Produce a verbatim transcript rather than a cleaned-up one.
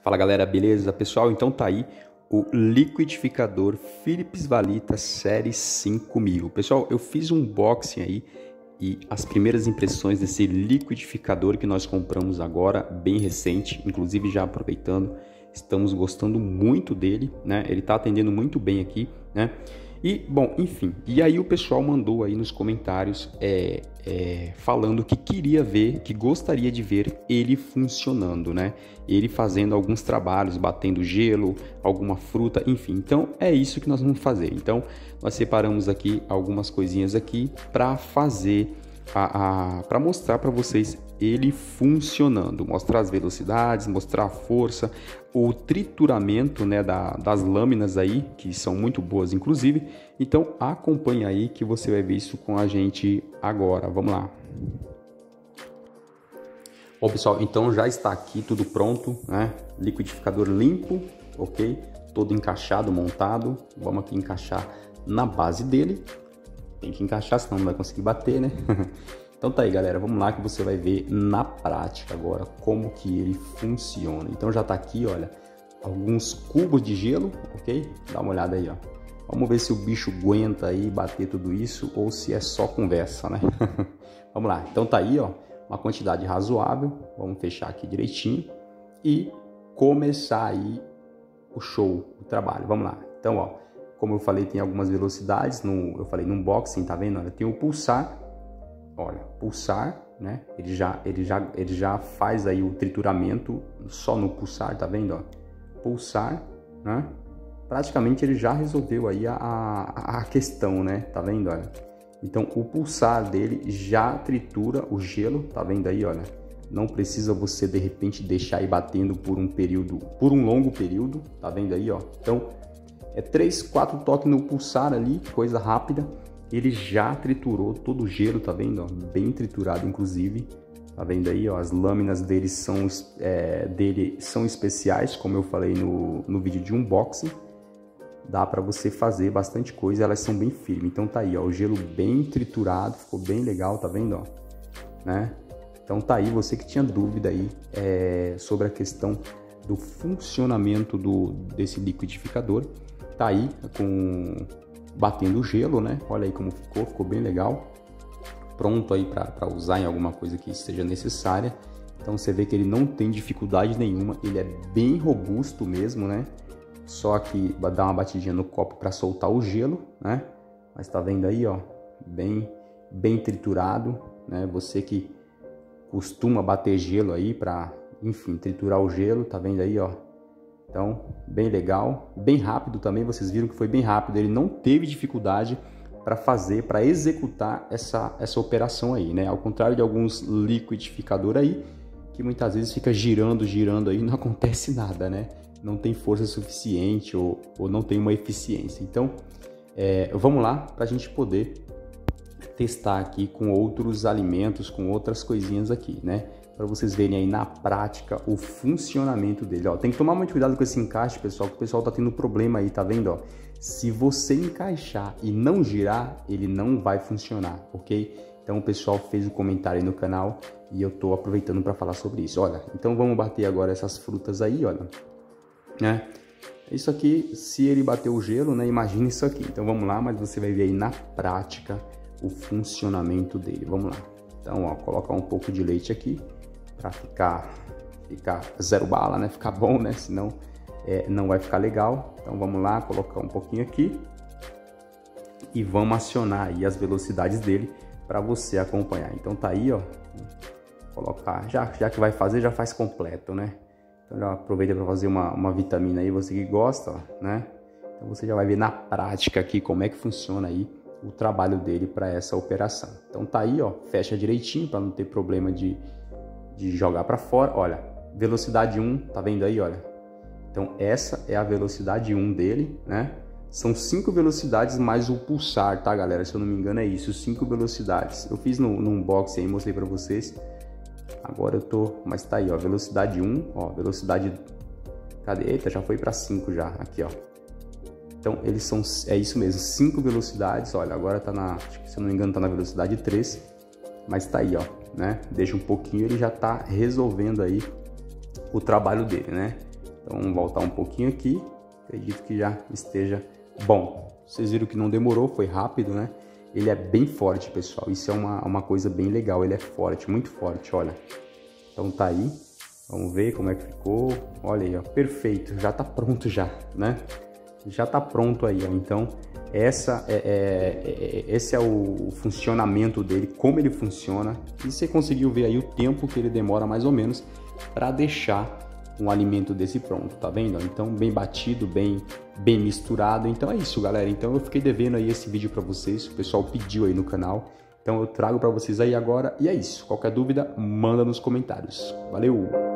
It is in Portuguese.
Fala galera, beleza? Pessoal, então tá aí o liquidificador Philips Valita Série cinco mil. Pessoal, eu fiz um unboxing aí e as primeiras impressões desse liquidificador que nós compramos agora, bem recente, inclusive já aproveitando, estamos gostando muito dele, né? Ele tá atendendo muito bem aqui, né? E, bom, enfim, e aí o pessoal mandou aí nos comentários é, é, falando que queria ver, que gostaria de ver ele funcionando, né? Ele fazendo alguns trabalhos, batendo gelo, alguma fruta, enfim. Então, é isso que nós vamos fazer. Então, nós separamos aqui algumas coisinhas aqui para fazer, a, a, para mostrar para vocês ele funcionando, mostrar as velocidades, mostrar a força, o trituramento, né, da, das lâminas aí, que são muito boas inclusive. Então acompanha aí que você vai ver isso com a gente agora. Vamos lá. Bom pessoal, então já está aqui tudo pronto, né? Liquidificador limpo, ok? Todo encaixado, montado. Vamos aqui encaixar na base dele. Tem que encaixar, senão não vai conseguir bater, né? Então tá aí galera, vamos lá que você vai ver na prática agora como que ele funciona. Então já tá aqui, olha, alguns cubos de gelo, ok? Dá uma olhada aí, ó. Vamos ver se o bicho aguenta aí bater tudo isso ou se é só conversa, né? Vamos lá, então tá aí, ó, uma quantidade razoável. Vamos fechar aqui direitinho e começar aí o show, o trabalho. Vamos lá, então ó, como eu falei, tem algumas velocidades, no, eu falei no unboxing, tá vendo? Olha, tem o pulsar. Olha, pulsar, né? Ele já, ele já, ele já faz aí o trituramento só no pulsar, tá vendo? Ó? Pulsar, né? Praticamente ele já resolveu aí a, a, a questão, né? Tá vendo? Olha. Então o pulsar dele já tritura o gelo, tá vendo aí? Olha, não precisa você de repente deixar aí batendo por um período, por um longo período, tá vendo aí? Ó? Então é três, quatro toques no pulsar ali, coisa rápida. Ele já triturou todo o gelo, tá vendo? Ó, bem triturado, inclusive. Tá vendo aí? Ó, as lâminas dele são, é, dele são especiais, como eu falei no, no vídeo de unboxing. Dá para você fazer bastante coisa, elas são bem firmes. Então tá aí, ó, o gelo bem triturado, ficou bem legal, tá vendo? Ó, né? Então tá aí, você que tinha dúvida aí é, sobre a questão do funcionamento do, desse liquidificador. Tá aí com... batendo o gelo, né? Olha aí como ficou, ficou bem legal. Pronto aí para usar em alguma coisa que seja necessária. Então você vê que ele não tem dificuldade nenhuma, ele é bem robusto mesmo, né? Só que dá uma batidinha no copo para soltar o gelo, né? Mas tá vendo aí, ó, bem, bem triturado, né? Você que costuma bater gelo aí para, enfim, triturar o gelo, tá vendo aí, ó? Então, bem legal, bem rápido também, vocês viram que foi bem rápido, ele não teve dificuldade para fazer, para executar essa, essa operação aí, né? Ao contrário de alguns liquidificadores aí, que muitas vezes fica girando, girando aí, não acontece nada, né? Não tem força suficiente ou, ou não tem uma eficiência. Então, é, vamos lá para a gente poder testar aqui com outros alimentos, com outras coisinhas aqui, né? Para vocês verem aí na prática o funcionamento dele. Ó, tem que tomar muito cuidado com esse encaixe, pessoal, que o pessoal tá tendo problema aí, tá vendo? Ó? Se você encaixar e não girar, ele não vai funcionar, ok? Então o pessoal fez um comentário aí no canal e eu tô aproveitando para falar sobre isso. Olha, então vamos bater agora essas frutas aí, olha, né? Isso aqui, se ele bater o gelo, né? Imagina isso aqui. Então vamos lá, mas você vai ver aí na prática o funcionamento dele. Vamos lá. Então, ó, colocar um pouco de leite aqui para ficar, ficar zero bala, né? Ficar bom, né? Senão é, não vai ficar legal. Então vamos lá, colocar um pouquinho aqui e vamos acionar aí as velocidades dele para você acompanhar. Então tá aí, ó, colocar, já, já que vai fazer, já faz completo, né? Então já aproveita para fazer uma, uma vitamina aí, você que gosta, ó, né? Então você já vai ver na prática aqui como é que funciona aí o trabalho dele para essa operação. Então tá aí, ó, fecha direitinho para não ter problema de de jogar para fora. Olha, velocidade um, tá vendo aí, olha? Então essa é a velocidade um dele, né? São cinco velocidades mais o pulsar, tá, galera? Se eu não me engano é isso, cinco velocidades. Eu fiz no, no unboxing aí, mostrei para vocês. Agora eu tô, mas tá aí, ó, velocidade um, ó, velocidade, cadê? Eita, já foi para cinco já, aqui, ó. Então eles são, é isso mesmo, cinco velocidades. Olha, agora tá na, acho que, se eu não me engano tá na velocidade três, mas tá aí, ó, né? Deixa um pouquinho, ele já tá resolvendo aí o trabalho dele, né? Então vamos voltar um pouquinho aqui, acredito que já esteja bom. Vocês viram que não demorou, foi rápido, né? Ele é bem forte, pessoal, isso é uma, uma coisa bem legal, ele é forte, muito forte, olha. Então tá aí, vamos ver como é que ficou, olha aí, ó, perfeito, já tá pronto já, né? Já tá pronto aí, ó. Então essa é, é, é, esse é o funcionamento dele, como ele funciona, e você conseguiu ver aí o tempo que ele demora mais ou menos para deixar um alimento desse pronto, tá vendo? Então bem batido, bem bem misturado. Então é isso, galera. Então eu fiquei devendo aí esse vídeo para vocês, o pessoal pediu aí no canal, então eu trago para vocês aí agora. E é isso, qualquer dúvida manda nos comentários. Valeu.